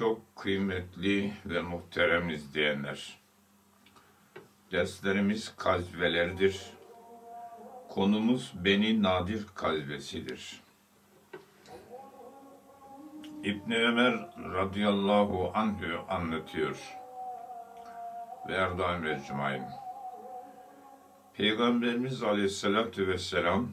Çok kıymetli ve muhterem izleyenler, derslerimiz kazvelerdir. Konumuz Beni Nadir kazvesidir. İbn Ömer radıyallahu anhü anlatıyor ve Erdoğan Mecmuayn. Peygamberimiz aleyhissalatü vesselam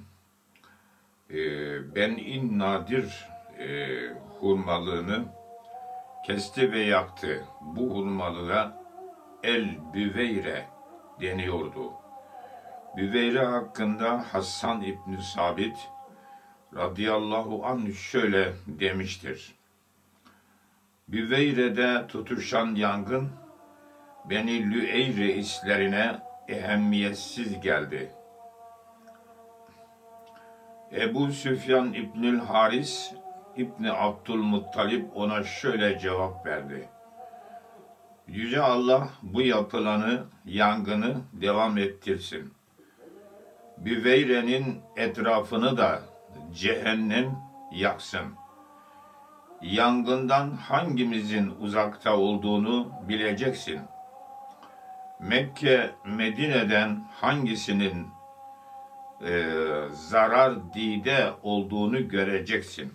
Beni Nadir hurmalığını kesti ve yaktı. Bu hurmalığa El-Büveyre deniyordu. Büveyre hakkında Hasan İbn-i Sabit radıyallahu anh şöyle demiştir. Büveyre'de tutuşan yangın Beni Lüey reislerine ehemmiyetsiz geldi. Ebu Süfyan İbnül Haris İbni Abdülmuttalib ona şöyle cevap verdi. Yüce Allah bu yapılanı, yangını devam ettirsin. Büveyre'nin etrafını da cehennem yaksın. Yangından hangimizin uzakta olduğunu bileceksin. Mekke, Medine'den hangisinin zarar dide olduğunu göreceksin.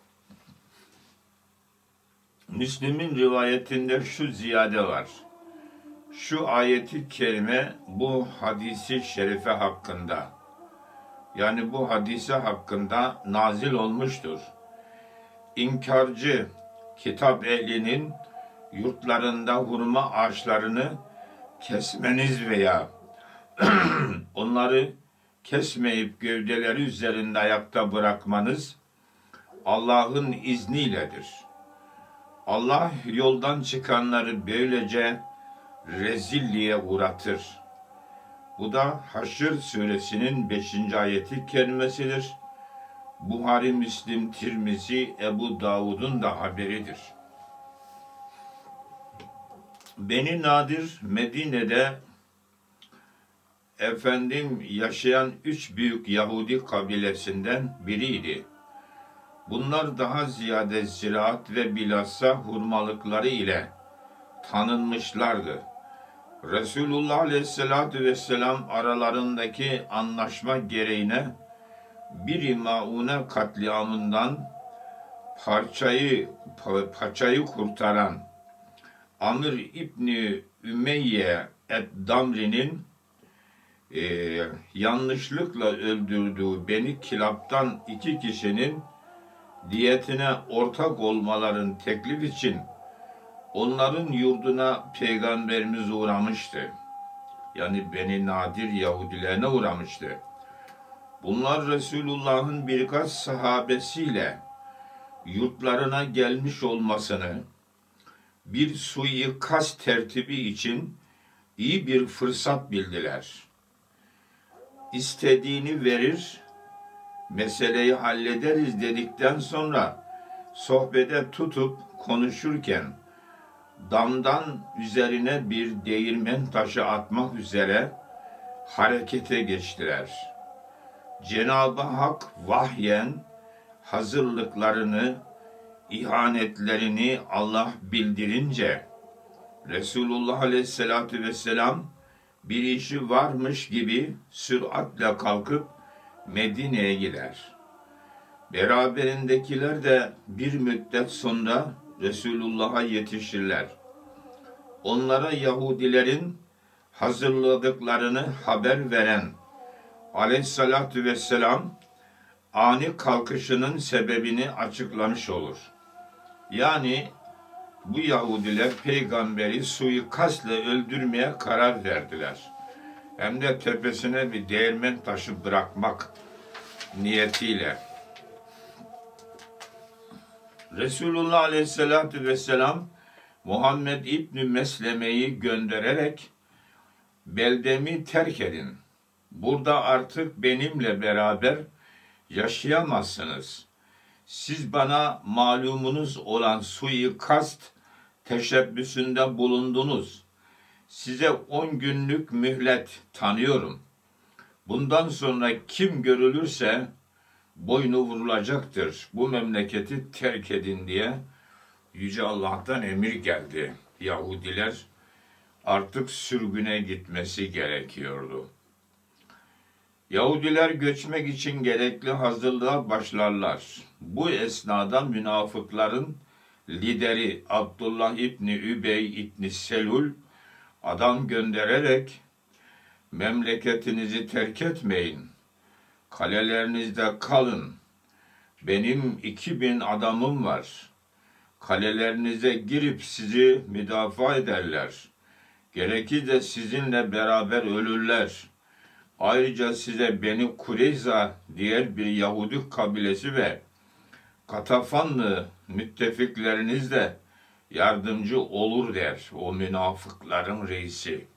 Müslim'in rivayetinde şu ziyade var. Şu ayeti kerime bu hadisi şerife hakkında, yani bu hadise hakkında nazil olmuştur. İnkarcı kitap ehlinin yurtlarında hurma ağaçlarını kesmeniz veya onları kesmeyip gövdeleri üzerinde ayakta bırakmanız Allah'ın izniyledir. Allah yoldan çıkanları böylece rezilliğe uğratır. Bu da Haşr suresinin 5. ayeti kerimesidir. Buhari, Müslim, Tirmizi, Ebu Davud'un da haberidir. Beni Nadir Medine'de yaşayan 3 büyük Yahudi kabilesinden biriydi. Bunlar daha ziyade ziraat ve bilhassa hurmalıkları ile tanınmışlardı. Resulullah Aleyhisselatü Vesselam aralarındaki anlaşma gereğine bir Maune katliamından paçayı kurtaran Amr İbni Ümeyye et-Damri'nin yanlışlıkla öldürdüğü Beni Kilab'dan 2 kişinin diyetine ortak olmaların teklif için onların yurduna Peygamberimiz uğramıştı. Yani Beni Nadir Yahudilerine uğramıştı. Bunlar Resulullah'ın birkaç sahabesiyle yurtlarına gelmiş olmasını bir suikast tertibi için iyi bir fırsat bildiler. İstediğini verir, meseleyi hallederiz dedikten sonra sohbete tutup konuşurken damdan üzerine bir değirmen taşı atmak üzere harekete geçtiler. Cenab-ı Hak vahyen hazırlıklarını, ihanetlerini Allah bildirince Resulullah Aleyhisselatü Vesselam bir işi varmış gibi süratle kalkıp Medine'ye gider. Beraberindekiler de bir müddet sonra Resulullah'a yetişirler. Onlara Yahudilerin hazırladıklarını haber veren Aleyhissalatü vesselam ani kalkışının sebebini açıklamış olur. Yani bu Yahudiler peygamberi suikastla öldürmeye karar verdiler. Hem de tepesine bir değirmen taşı bırakmak niyetiyle. Resulullah Aleyhisselatü Vesselam Muhammed İbni Mesleme'yi göndererek beldemi terk edin. Burada artık benimle beraber yaşayamazsınız. Siz bana malumunuz olan suikast teşebbüsünde bulundunuz. Size 10 günlük mühlet tanıyorum. Bundan sonra kim görülürse boynu vurulacaktır. Bu memleketi terk edin diye Yüce Allah'tan emir geldi. Yahudiler artık sürgüne gitmesi gerekiyordu. Yahudiler göçmek için gerekli hazırlığa başlarlar. Bu esnada münafıkların lideri Abdullah İbni Übey İbni Selul adam göndererek memleketinizi terk etmeyin, kalelerinizde kalın, benim 2000 adamım var, kalelerinize girip sizi müdafaa ederler, gerekir de sizinle beraber ölürler. Ayrıca size Beni Kureyza diğer bir Yahudi kabilesi ve Katafanlı müttefikleriniz de yardımcı olur der o münafıkların reisi.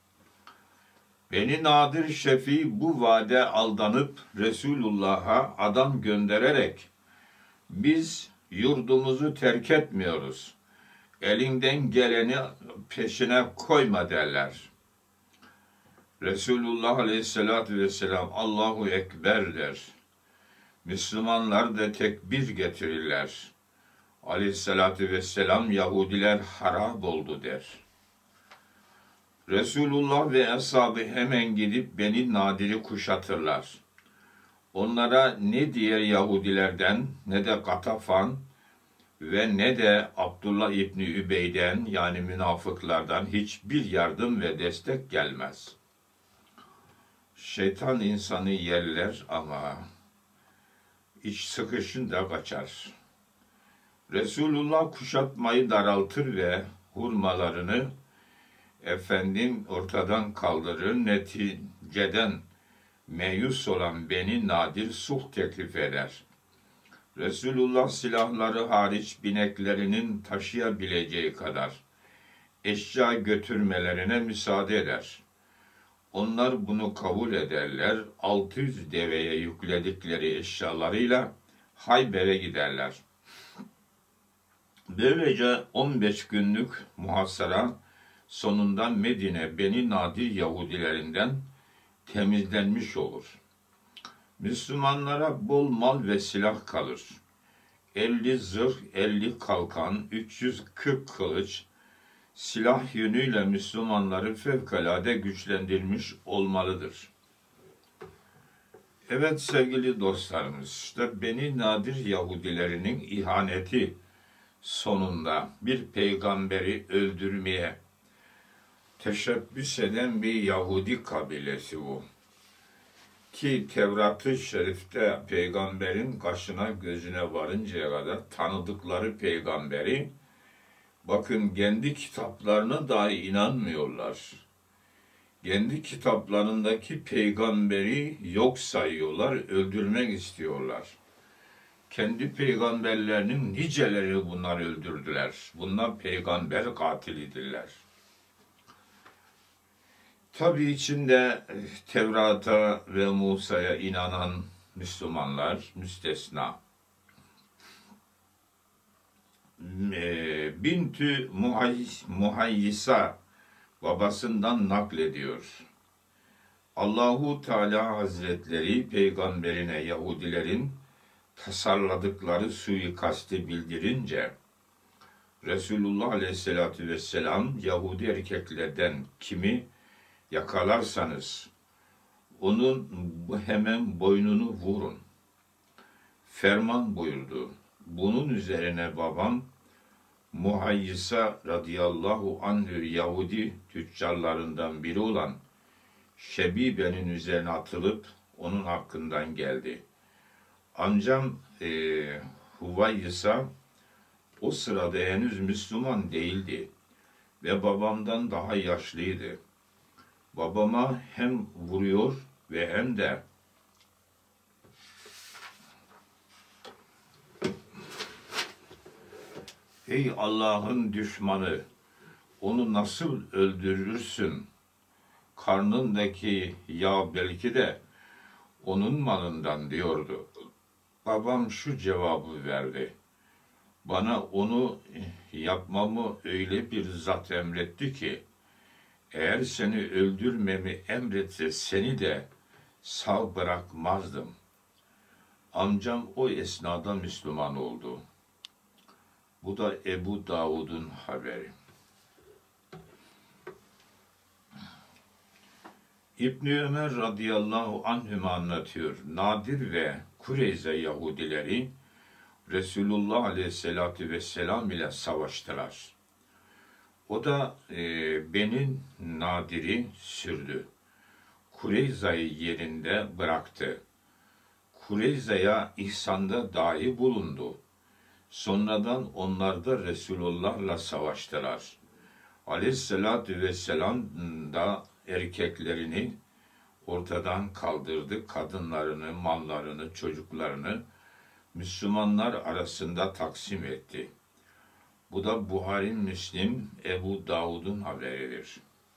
Beni Nadir Şefii bu vaade aldanıp Resulullah'a adam göndererek biz yurdumuzu terk etmiyoruz, elinden geleni peşine koyma derler. Resulullah Aleyhisselatü Vesselam Allahu Ekber der. Müslümanlar da tekbir getirirler. Aleyhisselatü Vesselam Yahudiler harap oldu der. Resulullah ve ashabı hemen gidip Beni Nadir'i kuşatırlar. Onlara ne diğer Yahudilerden ne de Katafan ve ne de Abdullah İbni Übey'den yani münafıklardan hiçbir yardım ve destek gelmez. Şeytan insanı yerler ama iç sıkışınca kaçar. Resulullah kuşatmayı daraltır ve hurmalarını ortadan kaldırır. Neticeden meyus olan Beni Nadir sulh teklif eder. Resulullah silahları hariç bineklerinin taşıyabileceği kadar eşya götürmelerine müsaade eder. Onlar bunu kabul ederler. 600 deveye yükledikleri eşyalarıyla Hayber'e giderler. Böylece 15 günlük muhasara sonunda Medine Beni Nadir Yahudilerinden temizlenmiş olur. Müslümanlara bol mal ve silah kalır. 50 zırh, 50 kalkan, 340 kılıç, silah yönüyle Müslümanları fevkalade güçlendirmiş olmalıdır. Evet sevgili dostlarımız, işte Beni Nadir Yahudilerinin ihaneti sonunda bir peygamberi öldürmeye teşebbüs eden bir Yahudi kabilesi bu. Ki Tevrat-ı Şerif'te peygamberin kaşına gözüne varıncaya kadar tanıdıkları peygamberi, bakın kendi kitaplarına dahi inanmıyorlar. Kendi kitaplarındaki peygamberi yok sayıyorlar, öldürmek istiyorlar. Kendi peygamberlerinin niceleri bunlar öldürdüler. Bunlar peygamber katilidirler. Tabi içinde Tevrat'a ve Musa'ya inanan Müslümanlar müstesna. Bintü Muhayyisa babasından naklediyor. Allahu Teala Hazretleri peygamberine Yahudilerin tasarladıkları suikasti bildirince Resulullah Aleyhisselatü Vesselam Yahudi erkeklerden kimi yakalarsanız onun hemen boynunu vurun. Ferman buyurdu. Bunun üzerine babam Muhayyisa radıyallahu anhü Yahudi tüccarlarından biri olan Şebibe'nin üzerine atılıp onun hakkından geldi. Amcam Huvayyisa o sırada henüz Müslüman değildi ve babamdan daha yaşlıydı. Babama hem vuruyor ve hem de "Ey Allah'ın düşmanı, onu nasıl öldürürsün? Karnındaki yağ belki de onun malından" diyordu. Babam şu cevabı verdi: "Bana onu yapmamı öyle bir zat emretti ki, eğer seni öldürmemi emretse seni de sağ bırakmazdım." Amcam o esnada Müslüman oldu. Bu da Ebu Davud'un haberi. İbn-i Ömer radıyallahu anhüme anlatıyor. Nadir ve Kureyze Yahudileri Resulullah aleyhissalatü vesselam ile savaştılar. O da Beni Nadir'i sürdü. Kureyza'yı yerinde bıraktı. Kureyza'ya ihsanda dahi bulundu. Sonradan onlar da Resulullah'la savaştılar. Aleyhissalatü vesselam da erkeklerini ortadan kaldırdı, kadınlarını, mallarını, çocuklarını Müslümanlar arasında taksim etti. Bu da Buhari, Müslim, Ebu Davud'un haberidir.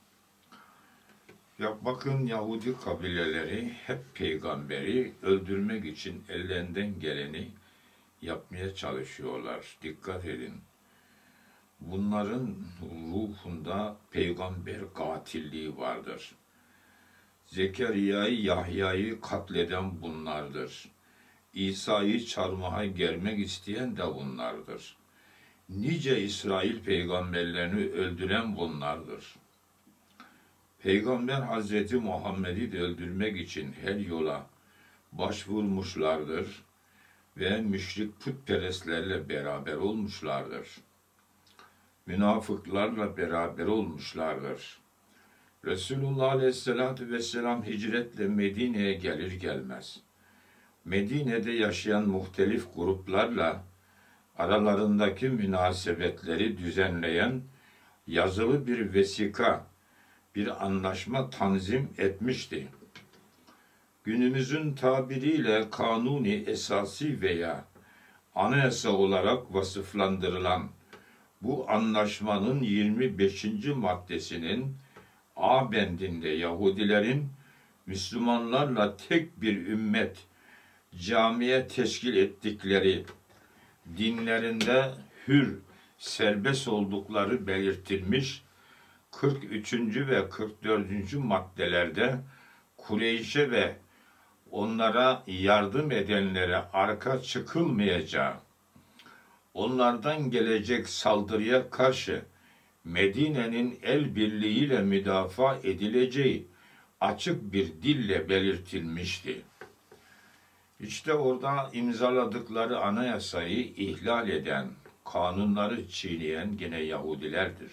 Ya bakın, Yahudi kabileleri hep peygamberi öldürmek için ellerinden geleni yapmaya çalışıyorlar. Dikkat edin. Bunların ruhunda peygamber katilliği vardır. Zekeriya'yı, Yahya'yı katleden bunlardır. İsa'yı çarmıha germek isteyen de bunlardır. Nice İsrail peygamberlerini öldüren bunlardır. Peygamber Hazreti Muhammed'i de öldürmek için her yola başvurmuşlardır ve müşrik putperestlerle beraber olmuşlardır. Münafıklarla beraber olmuşlardır. Resulullah Aleyhisselatü Vesselam hicretle Medine'ye gelir gelmez, Medine'de yaşayan muhtelif gruplarla aralarındaki münasebetleri düzenleyen yazılı bir vesika, bir anlaşma tanzim etmişti. Günümüzün tabiriyle kanuni esası veya anayasa olarak vasıflandırılan bu anlaşmanın 25. maddesinin A bendinde Yahudilerin Müslümanlarla tek bir ümmet, camiye teşkil ettikleri, dinlerinde hür, serbest oldukları belirtilmiş, 43. ve 44. maddelerde Kureyş'e ve onlara yardım edenlere arka çıkılmayacağı, onlardan gelecek saldırıya karşı Medine'nin el birliğiyle müdafaa edileceği açık bir dille belirtilmişti. İşte orada imzaladıkları anayasayı ihlal eden, kanunları çiğneyen gene Yahudilerdir.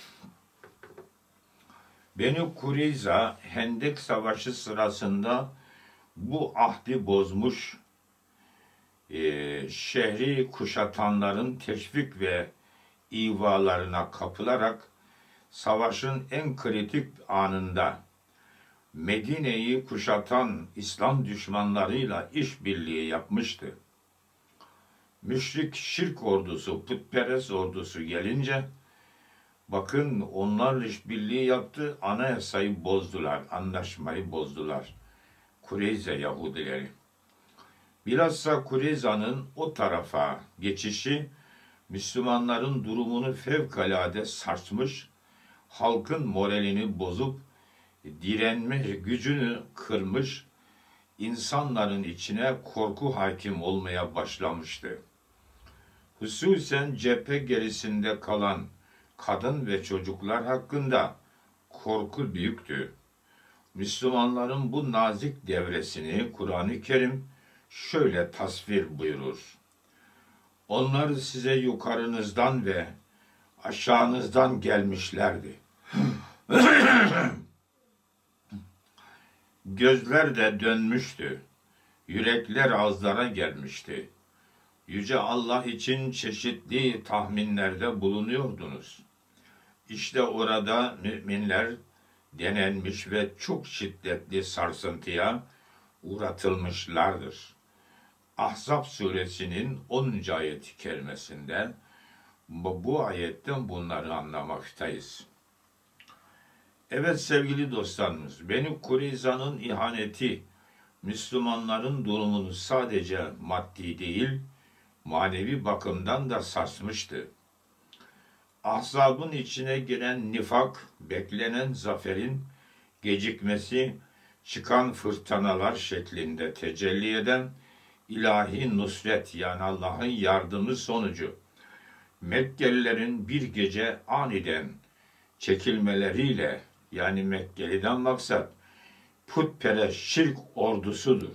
Beni Kureyza, Hendek Savaşı sırasında bu ahdi bozmuş, şehri kuşatanların teşvik ve ivalarına kapılarak savaşın en kritik anında Medine'yi kuşatan İslam düşmanlarıyla işbirliği yapmıştı. Müşrik şirk ordusu, putperest ordusu gelince, bakın onlarla işbirliği yaptı, anayasayı bozdular, anlaşmayı bozdular. Kureyze Yahudileri. Bilhassa Kureyza'nın o tarafa geçişi Müslümanların durumunu fevkalade sarsmış, halkın moralini bozup direnme gücünü kırmış, insanların içine korku hakim olmaya başlamıştı. Hususen cephe gerisinde kalan kadın ve çocuklar hakkında korku büyüktü. Müslümanların bu nazik devresini Kur'an-ı Kerim şöyle tasvir buyurur. Onlar size yukarınızdan ve aşağınızdan gelmişlerdi. Gözler de dönmüştü. Yürekler ağızlara gelmişti. Yüce Allah için çeşitli tahminlerde bulunuyordunuz. İşte orada müminler denenmiş ve çok şiddetli sarsıntıya uğratılmışlardır. Ahzab suresinin 10. ayet-i kerimesinde bu ayetten bunları anlamaktayız. Evet sevgili dostlarımız, Beni Kureyza'nın ihaneti Müslümanların durumunu sadece maddi değil, manevi bakımdan da sarsmıştı. Ahzabın içine giren nifak, beklenen zaferin gecikmesi, çıkan fırtınalar şeklinde tecelli eden ilahi nusret, yani Allah'ın yardımı sonucu Mekkelilerin bir gece aniden çekilmeleriyle, yani Mekkeli'den maksat putperest şirk ordusudur.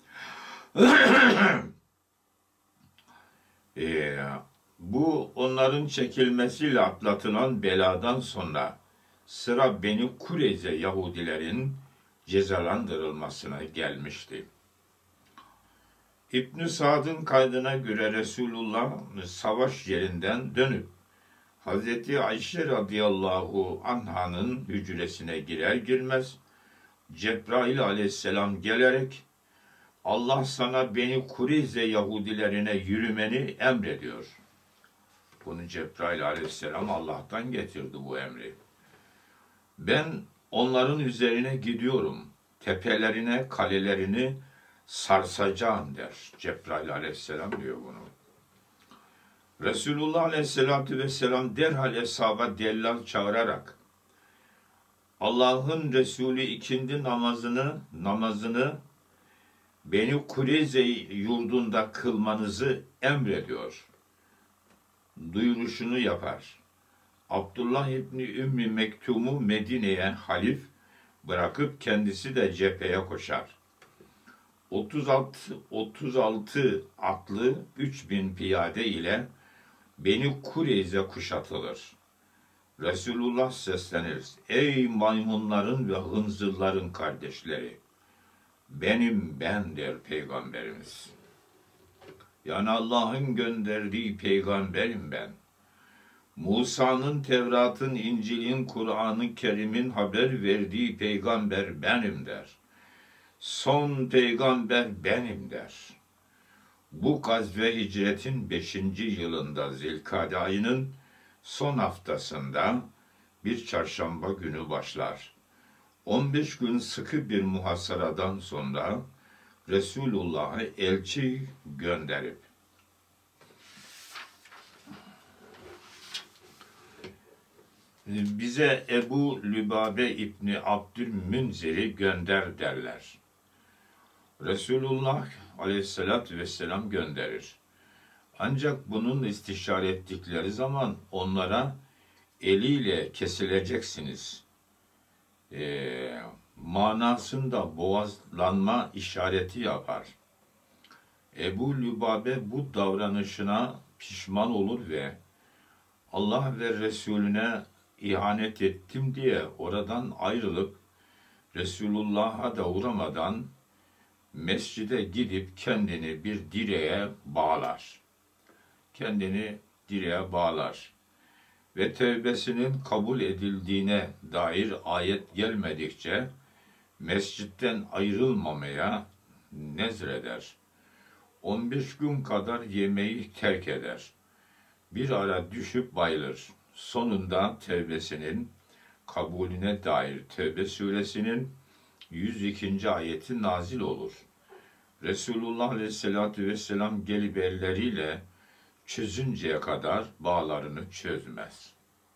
Ee, Bu onların çekilmesiyle atlatılan beladan sonra sıra Beni Kureyze Yahudilerin cezalandırılmasına gelmişti. İbn Sa'd'ın kaydına göre Resulullah savaş yerinden dönüp Hazreti Ayşe radıyallahu anh'ın hücresine girer girmez Cebrail aleyhisselam gelerek Allah sana Beni Kureyze Yahudilerine yürümeni emrediyor. Bunu Cebrail aleyhisselam Allah'tan getirdi bu emri. Ben onların üzerine gidiyorum. Tepelerine, kalelerini sarsacağım der. Cebrail aleyhisselam diyor bunu. Resulullah aleyhisselatü vesselam derhal eshaba dellal çağırarak Allah'ın Resulü ikindi namazını Beni Kureyze yurdunda kılmanızı emrediyor. Duyuruşunu yapar. Abdullah İbni Ümmü Mektum'u Medine'ye halif bırakıp kendisi de cepheye koşar. 36 atlı 3000 piyade ile Beni Kureyze kuşatılır. Resulullah seslenir. Ey maymunların ve hınzırların kardeşleri! Ben der Peygamberimiz. Yani Allah'ın gönderdiği peygamberim ben. Musa'nın, Tevrat'ın, İncil'in, Kur'an-ı Kerim'in haber verdiği peygamber benim der. Son peygamber benim der. Bu gazve hicretin 5. yılında Zilkade ayının son haftasında bir çarşamba günü başlar. 15 gün sıkı bir muhasaradan sonra Resulullah'ı elçi gönderip bize Ebu Lübabe İbni Abdülmünzir'i gönder derler. Resulullah aleyhissalatü vesselam gönderir. Ancak bunun istişare ettikleri zaman onlara eliyle kesileceksiniz. Manasında boğazlanma işareti yapar. Ebu Lübabe bu davranışına pişman olur ve Allah ve Resulüne ihanet ettim diye oradan ayrılıp Resulullah'a da uğramadan mescide gidip kendini bir direğe bağlar. Kendini direğe bağlar. Ve tevbesinin kabul edildiğine dair ayet gelmedikçe mescitten ayrılmamaya nezreder. 15 gün kadar yemeği terk eder. Bir ara düşüp bayılır. Sonunda tevbesinin kabulüne dair Tevbe suresinin 102. ayeti nazil olur. Resulullah aleyhissalatü vesselam gelip elleriyle çözünceye kadar bağlarını çözmez.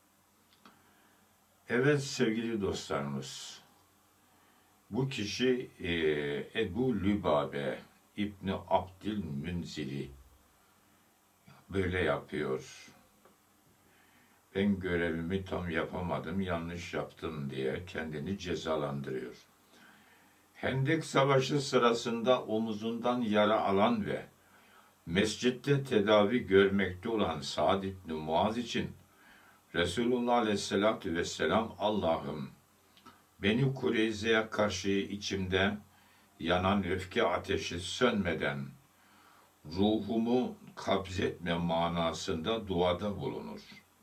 Evet sevgili dostlarımız, bu kişi Ebu Lübabe İbni Abdülmünzir'i böyle yapıyor. Ben görevimi tam yapamadım, yanlış yaptım diye kendini cezalandırıyor. Hendek Savaşı sırasında omuzundan yara alan ve mescitte tedavi görmekte olan Sa'd İbni Muaz için Resulullah Aleyhisselatü Vesselam Allah'ım Beni Kureyze'ye karşı içimde yanan öfke ateşi sönmeden ruhumu kabzetme manasında duada bulunur.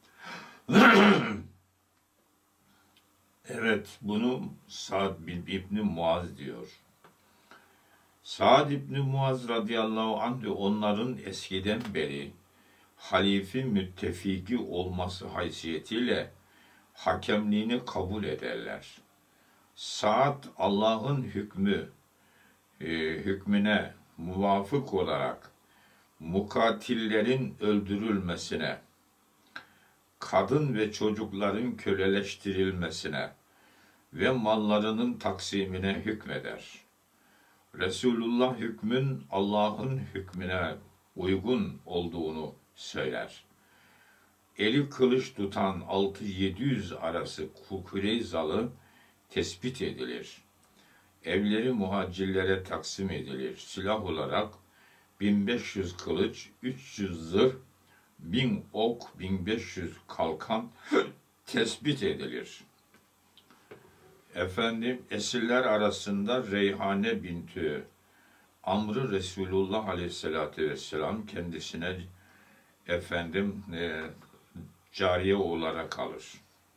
Evet, bunu Sa'd İbni Muaz diyor. Sa'd İbni Muaz radıyallahu anh onların eskiden beri halifi müttefiki olması haysiyetiyle hakemliğini kabul ederler. Sa'd Allah'ın hükmüne muvafık olarak mukatillerin öldürülmesine, kadın ve çocukların köleleştirilmesine ve mallarının taksimine hükmeder. Resulullah hükmün Allah'ın hükmüne uygun olduğunu söyler. eli kılıç tutan 600-700 arası Kureyzalı tespit edilir. Evleri muhacirlere taksim edilir. Silah olarak 1500 kılıç, 300 zırh, 1000 ok, 1500 kalkan tespit edilir. Esirler arasında Reyhane binti Amr'ı Resulullah Aleyhisselatü Vesselam kendisine cariye olarak alır.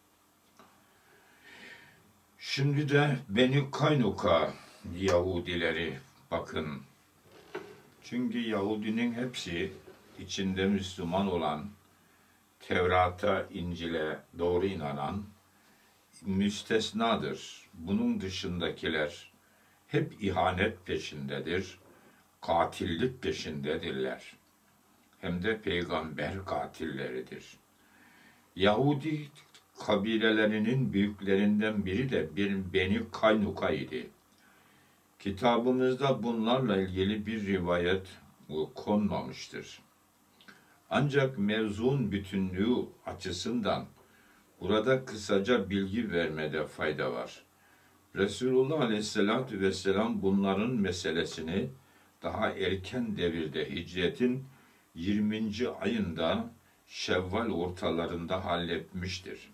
Şimdi de Beni Kaynuka Yahudileri bakın. Çünkü Yahudinin hepsi içinde Müslüman olan, Tevrat'a, İncil'e doğru inanan müstesnadır. Bunun dışındakiler hep ihanet peşindedir, katillik peşindedirler. Hem de peygamber katilleridir. Yahudi kabilelerinin büyüklerinden biri de bir Beni Kaynuka idi. Kitabımızda bunlarla ilgili bir rivayet konmamıştır. Ancak mevzunun bütünlüğü açısından burada kısaca bilgi vermede fayda var. Resulullah Aleyhisselatü Vesselam bunların meselesini daha erken devirde hicretin 20. ayında Şevval ortalarında halletmiştir.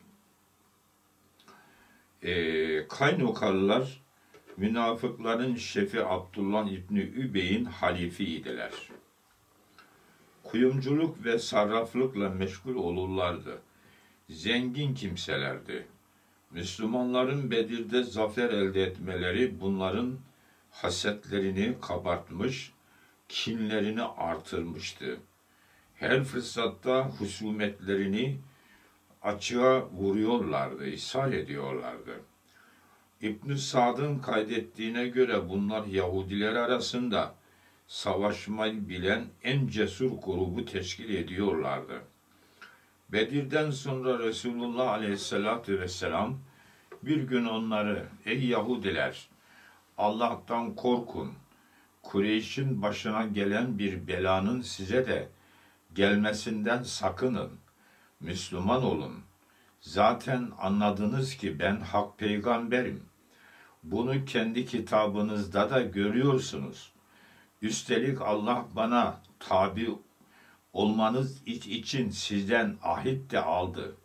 Kaynukalılar münafıkların şefi Abdullah İbni Übey'in halifiydiler. Kuyumculuk ve sarraflıkla meşgul olurlardı. Zengin kimselerdi. Müslümanların Bedir'de zafer elde etmeleri bunların hasetlerini kabartmış, kinlerini artırmıştı. Her fırsatta husumetlerini açığa vuruyorlardı, ishal ediyorlardı. İbn-i Sad'ın kaydettiğine göre bunlar Yahudiler arasında savaşmayı bilen en cesur grubu teşkil ediyorlardı. Bedir'den sonra Resulullah Aleyhisselatü Vesselam bir gün onları, ey Yahudiler, Allah'tan korkun, Kureyş'in başına gelen bir belanın size de gelmesinden sakının, Müslüman olun. Zaten anladınız ki ben hak peygamberim. Bunu kendi kitabınızda da görüyorsunuz. Üstelik Allah bana tabi olmanız için sizden ahit de aldı.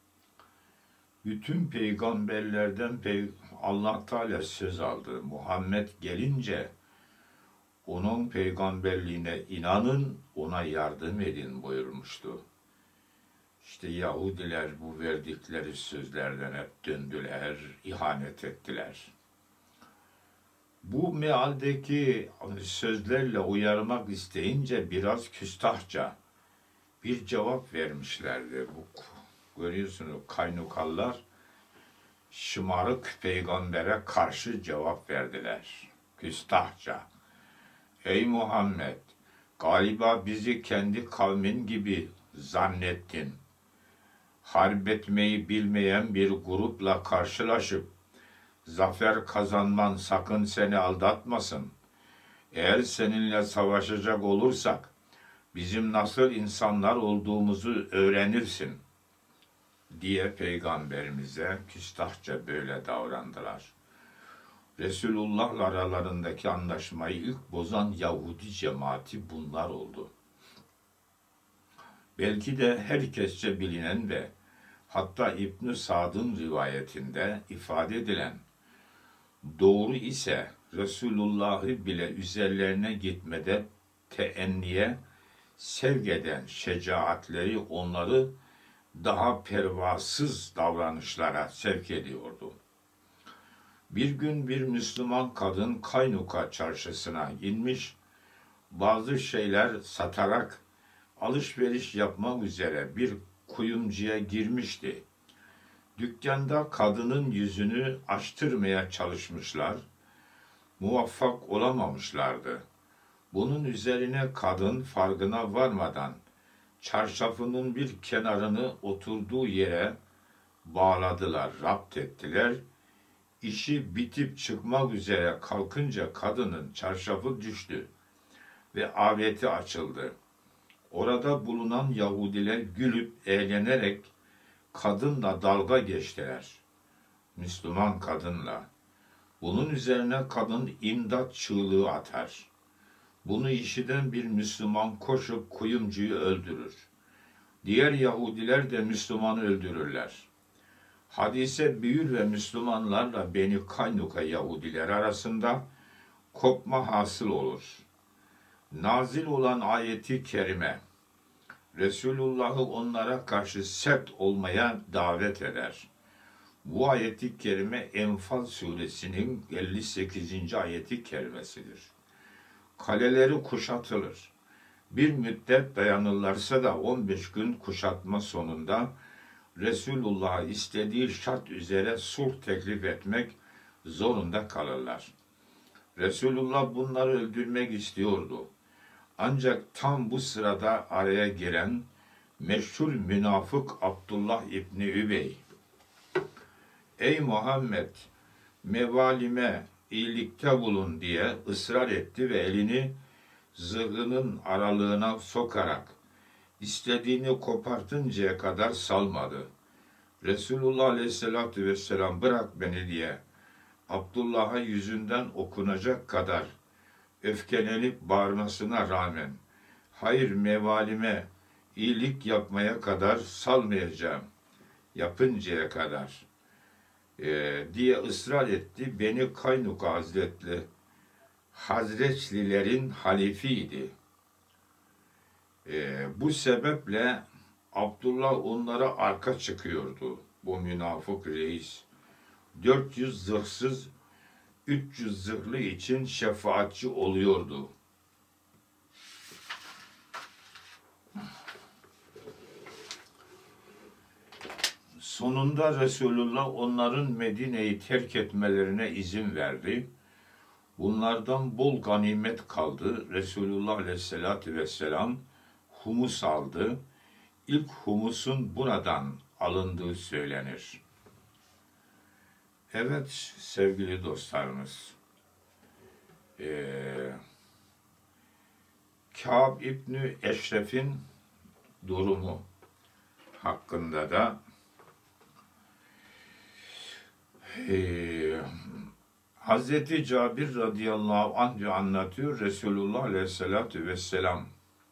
Bütün peygamberlerden Allah Teala söz aldı. Muhammed gelince onun peygamberliğine inanın, ona yardım edin buyurmuştu. İşte Yahudiler bu verdikleri sözlerden hep döndüler, ihanet ettiler. Bu mealdeki sözlerle uyarmak isteyince biraz küstahça bir cevap vermişlerdi. Bu görüyorsunuz Kaynukallar şımarık peygambere karşı cevap verdiler. Küstahça. Ey Muhammed, galiba bizi kendi kavmin gibi zannettin. Harp etmeyi bilmeyen bir grupla karşılaşıp zafer kazanman sakın seni aldatmasın. Eğer seninle savaşacak olursak bizim nasıl insanlar olduğumuzu öğrenirsin diye peygamberimize küstahça böyle davrandılar. Resulullah'la aralarındaki anlaşmayı ilk bozan Yahudi cemaati bunlar oldu. Belki de herkesçe bilinen ve hatta İbn-i Sad'ın rivayetinde ifade edilen doğru ise Resulullah'ı bile üzerlerine gitmede teenniye sevk eden şecaatleri onları daha pervasız davranışlara sevk ediyordu. Bir gün bir Müslüman kadın Kaynuka çarşısına inmiş, bazı şeyler satarak alışveriş yapmak üzere bir kuyumcuya girmişti. Dükkanda kadının yüzünü açtırmaya çalışmışlar, muvaffak olamamışlardı. Bunun üzerine kadın farkına varmadan çarşafının bir kenarını oturduğu yere bağladılar, rapt ettiler. İşi bitip çıkmak üzere kalkınca kadının çarşafı düştü ve aveti açıldı. Orada bulunan Yahudiler gülüp eğlenerek kadınla dalga geçtiler. Müslüman kadınla. Bunun üzerine kadın imdat çığlığı atar. Bunu işiten bir Müslüman koşup kuyumcuyu öldürür. Diğer Yahudiler de Müslümanı öldürürler. Hadise büyür ve Müslümanlarla Beni Kaynuka Yahudiler arasında kopma hasıl olur. Nazil olan ayeti kerime, Resulullah'ı onlara karşı sert olmaya davet eder. Bu ayeti kerime Enfal suresinin 58. ayeti kerimesidir. Kaleleri kuşatılır. Bir müddet dayanırlarsa da 15 gün kuşatma sonunda Resulullah'a istediği şart üzere sulh teklif etmek zorunda kalırlar. Resulullah bunları öldürmek istiyordu. Ancak tam bu sırada araya giren meşhur münafık Abdullah İbni Übey, "Ey Muhammed, mevalime iyilikte bulun" diye ısrar etti ve elini zırhının aralığına sokarak istediğini kopartıncaya kadar salmadı. Resulullah Aleyhisselatü Vesselam "Bırak beni" diye Abdullah'a yüzünden okunacak kadar öfkelenip bağırmasına rağmen "Hayır, mevalime iyilik yapmaya kadar salmayacağım, yapıncaya kadar" diye ısrar etti. Beni Kaynuka Hazreçlilerin halifiydi. Bu sebeple Abdullah onlara arka çıkıyordu. Bu münafık reis 400 zırhsız 300 zırhlı için şefaatçi oluyordu. Sonunda Resulullah onların Medine'yi terk etmelerine izin verdi. Bunlardan bol ganimet kaldı. Resulullah Aleyhisselatü Vesselam humus aldı. İlk humusun buradan alındığı söylenir. Evet sevgili dostlarımız, Kâb İbni Eşref'in durumu hakkında da Hazreti Cabir radıyallahu anh anlatıyor. Resulullah aleyhissalatü vesselam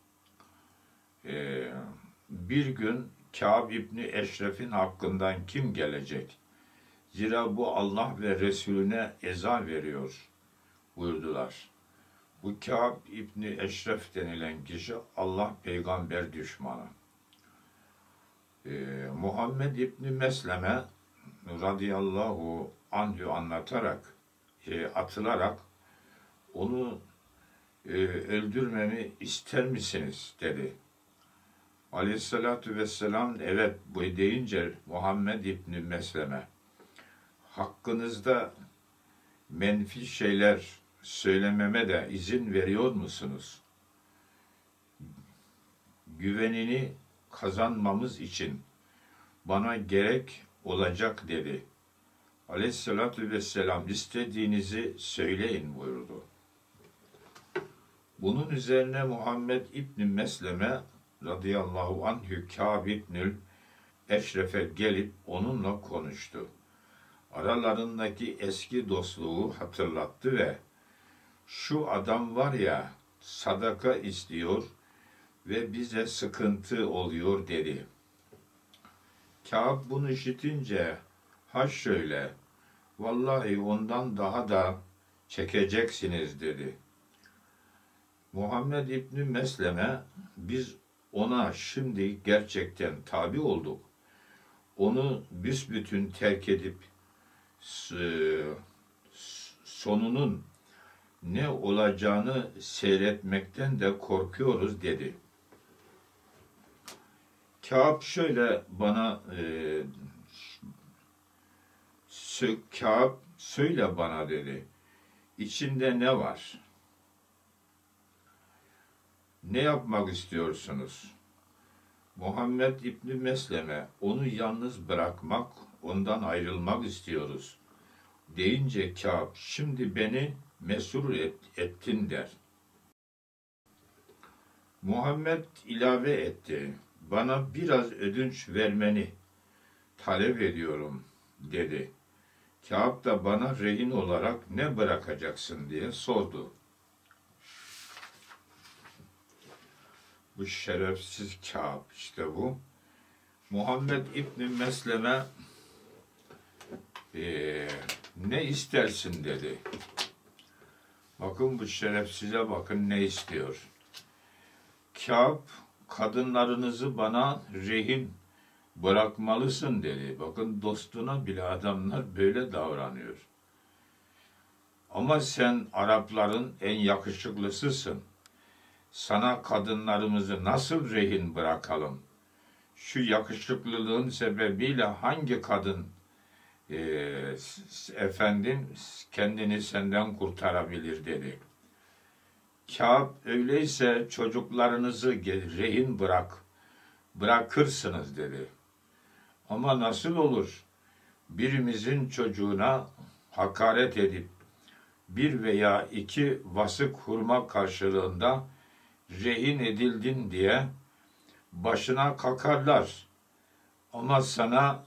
bir gün Kâb İbni Eşref'in hakkından kim gelecek? Zira bu Allah ve Resulüne eza veriyor buyurdular. Bu Kâb İbni Eşref denilen kişi Allah peygamber düşmanı. Muhammed İbni Mesleme radıyallahu anh'ü anlatarak, atılarak onu öldürmemi ister misiniz dedi. Aleyhissalatü vesselam evet bu deyince Muhammed İbni Mesleme hakkınızda menfi şeyler söylememe de izin veriyor musunuz? Güvenini kazanmamız için bana gerek olacak dedi. Aleyhissalatü vesselam istediğinizi söyleyin buyurdu. Bunun üzerine Muhammed İbni Mesleme radıyallahu anhü Kâb İbnül Eşref'e gelip onunla konuştu. Aralarındaki eski dostluğu hatırlattı ve şu adam var ya sadaka istiyor ve bize sıkıntı oluyor dedi. Kâb bunu işitince ha şöyle vallahi ondan daha da çekeceksiniz dedi. Muhammed İbni Mesleme biz ona şimdi gerçekten tabi olduk. Onu büsbütün terk edip sonunun ne olacağını seyretmekten de korkuyoruz dedi. Kâb şöyle bana Kâb söyle bana dedi. İçinde ne var? Ne yapmak istiyorsunuz? Muhammed İbni Mesleme onu yalnız bırakmak, ondan ayrılmak istiyoruz deyince Kâb şimdi beni mesrur ettin der. Muhammed ilave etti. Bana biraz ödünç vermeni talep ediyorum dedi. Kâb da bana rehin olarak ne bırakacaksın diye sordu. Bu şerefsiz Kâb işte bu. Muhammed İbni Mesleme ne istersin dedi. Bakın bu şerefsize bakın ne istiyor. Kâb kadınlarınızı bana rehin bırakmalısın dedi. Bakın dostuna bile adamlar böyle davranıyor. Ama sen Arapların en yakışıklısısın. Sana kadınlarımızı nasıl rehin bırakalım? Şu yakışıklılığın sebebiyle hangi kadın efendim kendini senden kurtarabilir dedi. Kâb öyleyse çocuklarınızı rehin bırakırsınız dedi. Ama nasıl olur? Birimizin çocuğuna hakaret edip bir veya iki vasık hurma karşılığında rehin edildin diye başına kakarlar. Ama sana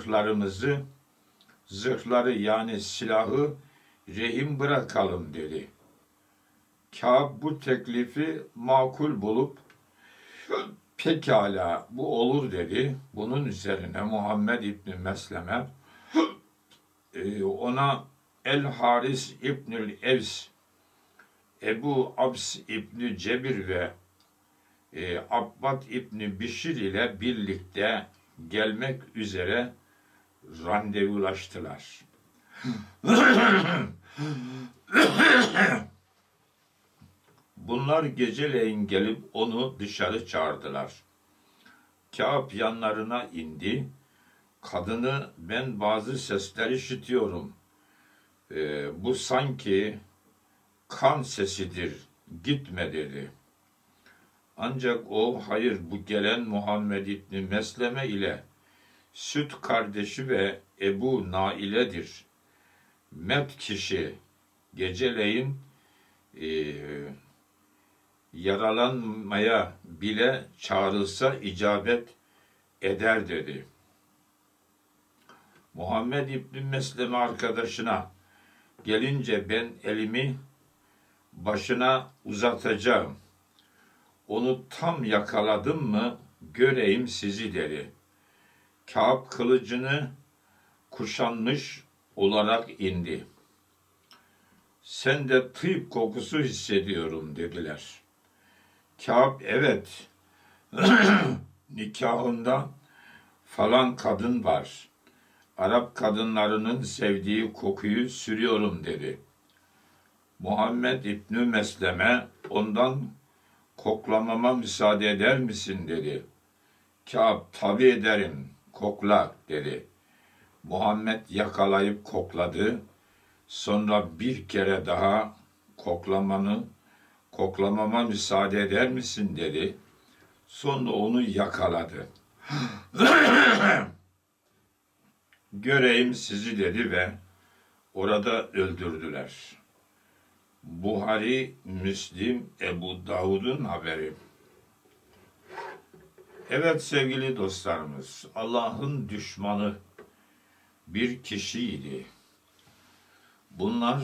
zırhları yani silahı rehin bırakalım dedi. Kâb bu teklifi makul bulup pekala bu olur dedi. Bunun üzerine Muhammed İbni Mesleme ona El-Haris İbnül Evs, Ebu Abs İbni Cebir ve Abbad İbni Bişir ile birlikte gelmek üzere randevulaştılar. Bunlar geceleyin gelip onu dışarı çağırdılar. Kâb yanlarına indi. Kadını ben bazı sesler işitiyorum. Bu sanki kan sesidir. Gitme dedi. Ancak o hayır bu gelen Muhammed İbni Mesleme ile süt kardeşi ve Ebu Naile'dir. Mert kişi geceleyin yaralanmaya bile çağrılsa icabet eder dedi. Muhammed İbni Mesleme arkadaşına gelince ben elimi başına uzatacağım. Onu tam yakaladım mı göreyim sizi dedi. Kâb kılıcını kuşanmış olarak indi. Sen de tıyp kokusu hissediyorum dediler. Kâb evet nikahında falan kadın var. Arap kadınlarının sevdiği kokuyu sürüyorum dedi. Muhammed İbni Mesleme ondan koklamama müsaade eder misin dedi. Kâb tabi ederim kokla dedi. Muhammed yakalayıp kokladı. Sonra bir kere daha koklamama müsaade eder misin dedi. Sonra onu yakaladı. Göreyim sizi dedi ve orada öldürdüler. Buhari, Müslim, Ebu Davud'un haberi. Evet sevgili dostlarımız, Allah'ın düşmanı bir kişiydi. Bunlar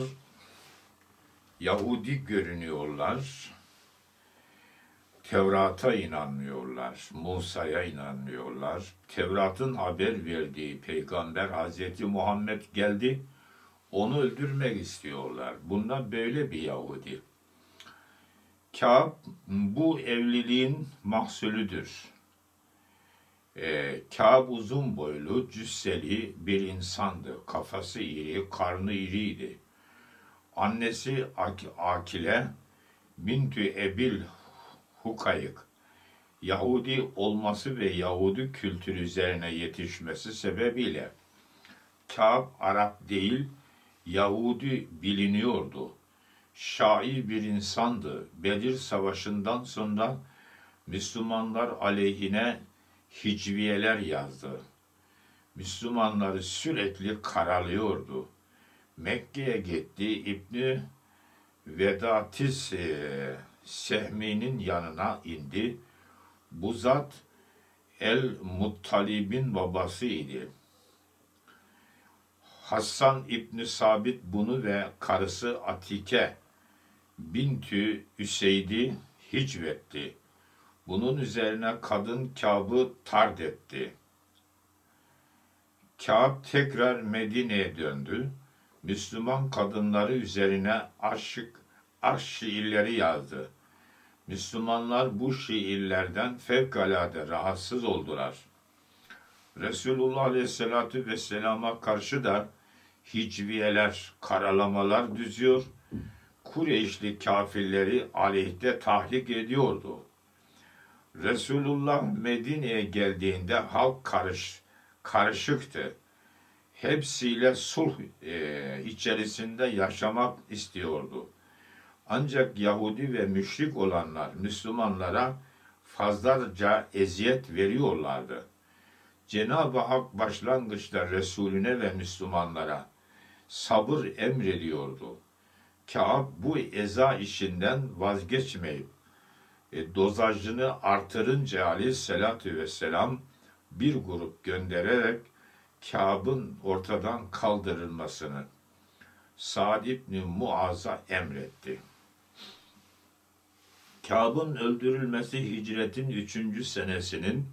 Yahudi görünüyorlar, Tevrat'a inanmıyorlar, Musa'ya inanmıyorlar. Tevrat'ın haber verdiği peygamber Hazreti Muhammed geldi, onu öldürmek istiyorlar. Bunlar böyle bir Yahudi. Kâb bu evliliğin mahsulüdür. Kâb uzun boylu, cüsseli bir insandı. Kafası iri, karnı iriydi. Annesi Akile, Bintü Ebil Hukayık, Yahudi olması ve Yahudi kültürü üzerine yetişmesi sebebiyle Kâb Arap değil, Yahudi biliniyordu. Şair bir insandı. Bedir Savaşı'ndan sonra Müslümanlar aleyhine hicviyeler yazdı. Müslümanları sürekli karalıyordu. Mekke'ye gitti. İbni Vedatis Sehmi'nin yanına indi. Bu zat El-Muttalib'in babası idi. Hassan İbni Sabit bunu ve karısı Atike bintü Üseyd'i hicvetti. Bunun üzerine kadın Kâb'ı tard etti. Kâb tekrar Medine'ye döndü. Müslüman kadınları üzerine aşk şiirleri yazdı. Müslümanlar bu şiirlerden fevkalade rahatsız oldular. Resulullah Aleyhisselatü Vesselam'a karşı da hicviyeler, karalamalar düzüyor, Kureyşli kafirleri aleyhte tahrik ediyordu. Resulullah Medine'ye geldiğinde halk karışıktı. Hepsiyle sulh içerisinde yaşamak istiyordu. Ancak Yahudi ve müşrik olanlar Müslümanlara fazlaca eziyet veriyorlardı. Cenab-ı Hak başlangıçta Resulüne ve Müslümanlara sabır emrediyordu. Kâb bu eza işinden vazgeçmeyip dozajını artırınca Aleyhisselatü Vesselam bir grup göndererek Kâb'ın ortadan kaldırılmasını Sa'd ibn Muaz'a emretti. Kâb'ın öldürülmesi hicretin 3. senesinin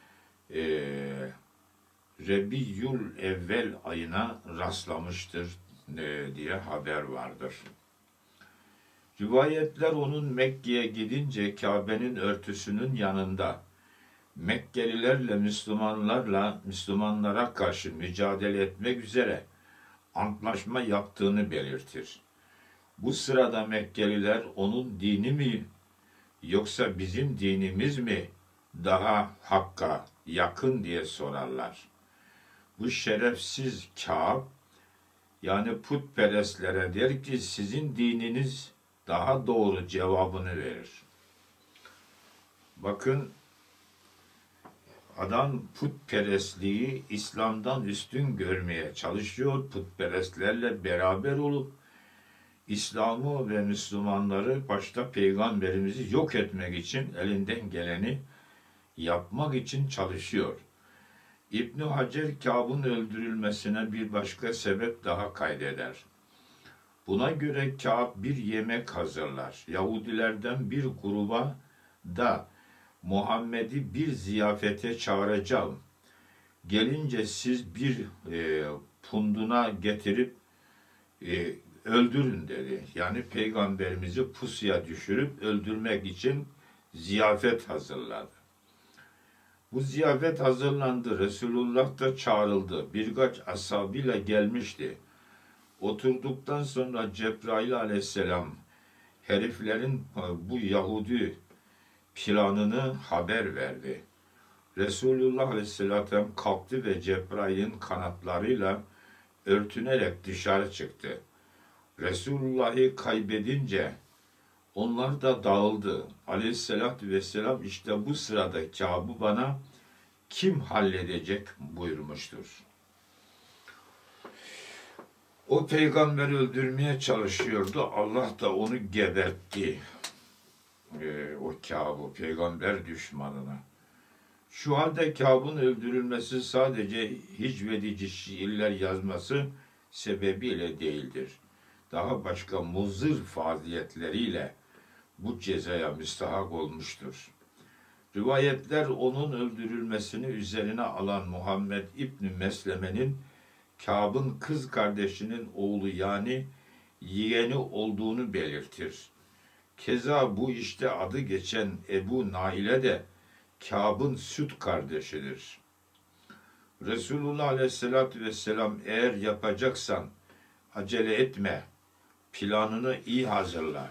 Rebiyül Evvel ayına rastlamıştır diye haber vardır. Rivayetler onun Mekke'ye gidince Kabe'nin örtüsünün yanında Mekkelilerle Müslümanlara karşı mücadele etmek üzere antlaşma yaptığını belirtir. Bu sırada Mekkeliler onun dini mi yoksa bizim dinimiz mi daha hakka yakın diye sorarlar. Bu şerefsiz Kâb yani putperestlere der ki sizin dininiz daha doğru cevabını verir. Bakın adam putperestliği İslam'dan üstün görmeye çalışıyor. Putperestlerle beraber olup İslam'ı ve Müslümanları başta Peygamberimizi yok etmek için elinden geleni yapmak için çalışıyor. İbn Hacer Kâb'ın öldürülmesine bir başka sebep daha kaydeder. Buna göre Kâb bir yemek hazırlar. Yahudilerden bir gruba da Muhammed'i bir ziyafete çağıracağım. Gelince siz bir punduna getirip öldürün dedi. Yani Peygamberimizi pusuya düşürüp öldürmek için ziyafet hazırladı. Bu ziyafet hazırlandı. Resulullah da çağrıldı. Birkaç ashabıyla gelmişti. Oturduktan sonra Cebrail aleyhisselam heriflerin bu Yahudi planını haber verdi. Resulullah aleyhisselam kalktı ve Cebrail'in kanatlarıyla örtünerek dışarı çıktı. Resulullah'ı kaybedince onlar da dağıldı. Aleyhisselatü vesselam işte bu sırada Kâb'ı bana kim halledecek buyurmuştur. O peygamberi öldürmeye çalışıyordu. Allah da onu gebertti. O Kâb'ı, peygamber düşmanına. Şu halde Kâb'ın öldürülmesi sadece hicvedici şiirler yazması sebebiyle değildir. Daha başka muzır faziyetleriyle bu cezaya müstahak olmuştur. Rivayetler onun öldürülmesini üzerine alan Muhammed İbni Mesleme'nin Kâb'ın kız kardeşinin oğlu yani yeğeni olduğunu belirtir. Keza bu işte adı geçen Ebu Nail'e de Kâb'ın süt kardeşidir. Resulullah Aleyhisselatü Vesselam eğer yapacaksan acele etme, planını iyi hazırla.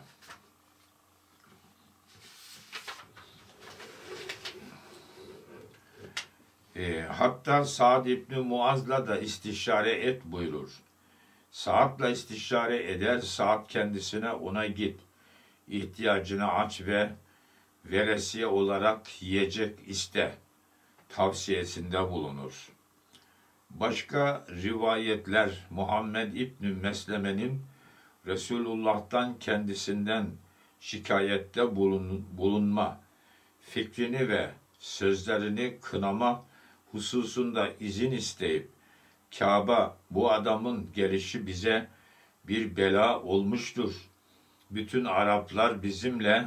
Hatta Sa'd İbni Muaz'la da istişare et buyurur. Sa'd'la istişare eder, Sa'd kendisine ona git, ihtiyacını aç ve veresiye olarak yiyecek iste tavsiyesinde bulunur. Başka rivayetler Muhammed İbni Mesleme'nin Resulullah'tan kendisinden şikayette bulunma, fikrini ve sözlerini kınama hususunda izin isteyip, Kabe, bu adamın gelişi bize bir bela olmuştur. Bütün Araplar bizimle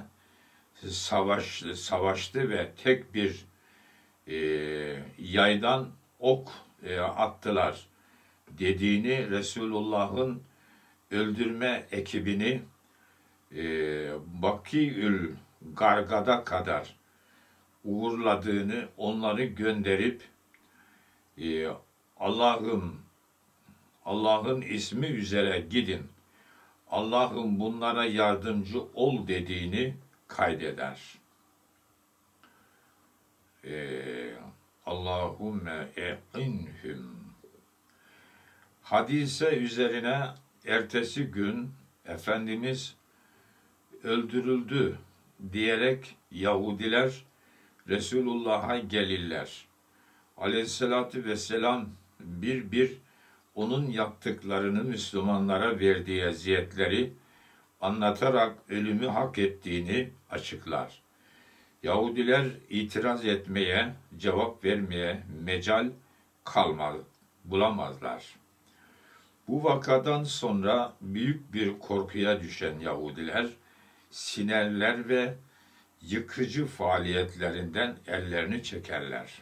savaştı ve tek bir yaydan ok attılar dediğini, Resulullah'ın öldürme ekibini Bakiül Gargad'a kadar uğurladığını, onları gönderip Allah'ın ismi üzere gidin, Allah'ım bunlara yardımcı ol dediğini kaydeder. Allahümme e'inhum. Hadise üzerine ertesi gün Efendimiz öldürüldü diyerek Yahudiler Resulullah'a gelirler. Aleyhissalatü vesselam bir onun yaptıklarını, Müslümanlara verdiği eziyetleri anlatarak ölümü hak ettiğini açıklar. Yahudiler itiraz etmeye, cevap vermeye mecal bulamazlar. Bu vakadan sonra büyük bir korkuya düşen Yahudiler, sinerler ve yıkıcı faaliyetlerinden ellerini çekerler.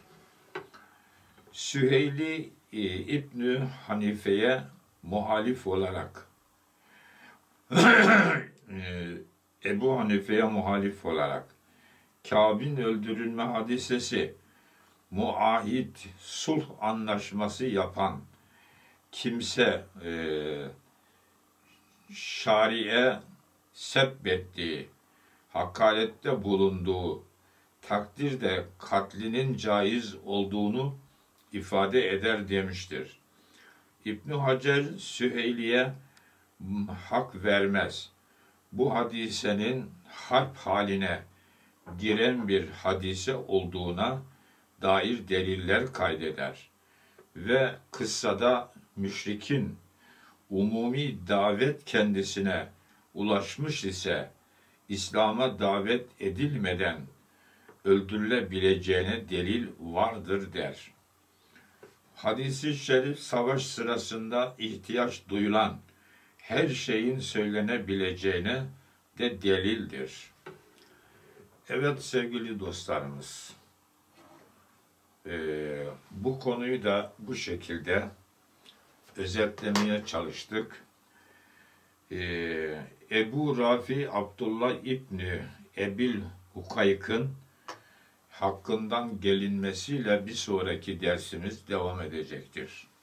Süheyli İbn Hanife'ye muhalif olarak Ebu Hanife'ye muhalif olarak Kâb'in öldürülme hadisesi, muahit, sulh anlaşması yapan kimse şari'e sebbettiği, hakarette bulunduğu takdirde katlinin caiz olduğunu ifade eder demiştir. İbn Hacer Süheyli'ye hak vermez. Bu hadisenin harp haline giren bir hadise olduğuna dair deliller kaydeder ve kıssada müşrikin umumi davet kendisine ulaşmış ise İslam'a davet edilmeden öldürülebileceğine delil vardır der. Hadis-i şerif savaş sırasında ihtiyaç duyulan her şeyin söylenebileceğine de delildir. Evet sevgili dostlarımız, bu konuyu da bu şekilde özetlemeye çalıştık. Ebu Rafi Abdullah İbni Ebil Hukayk'ın hakkından gelinmesiyle bir sonraki dersimiz devam edecektir.